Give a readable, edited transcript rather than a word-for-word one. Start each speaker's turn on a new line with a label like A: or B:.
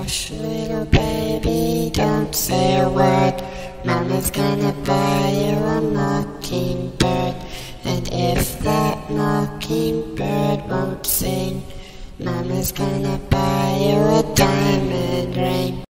A: Hush, little baby, don't say a word. Mama's gonna buy you a mockingbird. And if that mockingbird won't sing, Mama's gonna buy you a diamond ring.